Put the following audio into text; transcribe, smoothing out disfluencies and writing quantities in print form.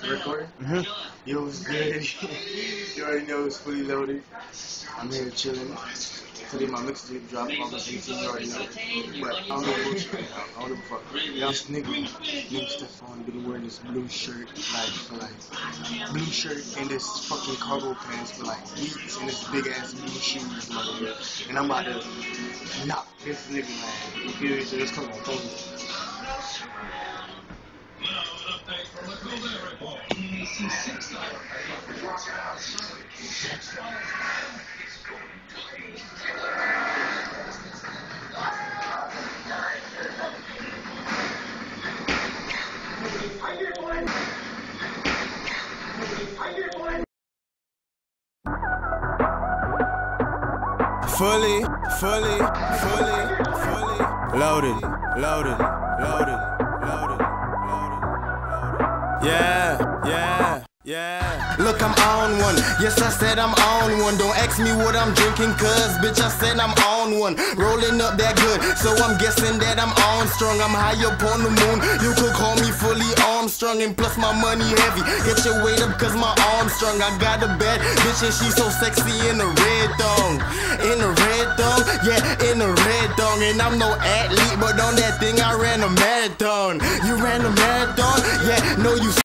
Recording? Yo, it's good. You already know it's fully loaded. I'm here chilling. Today my mixtape dropped August 18th, you already know. But I don't know bullshit right now. I don't give a fuck. This nigga named Stefan been wearing this blue shirt for blue shirt and this fucking cargo pants for weeks and this big ass blue shoes, motherfucker. And I'm about to knock this nigga, man. You feel me? So just come on, phone. Fully loaded. Yeah. Look, I'm on one. Yes, I said I'm on one. Don't ask me what I'm drinking, cuz bitch, I said I'm on one. Rolling up that good, so I'm guessing that I'm Armstrong. I'm high up on the moon. You could call me fully Armstrong, and plus my money heavy. Get your weight up, cause my arm's strong. I got a bad bitch and she's so sexy in a red thong. In a red thong, yeah, in a red thong. And I'm no athlete, but on that thing I ran a marathon. You ran a marathon? Yeah, no, you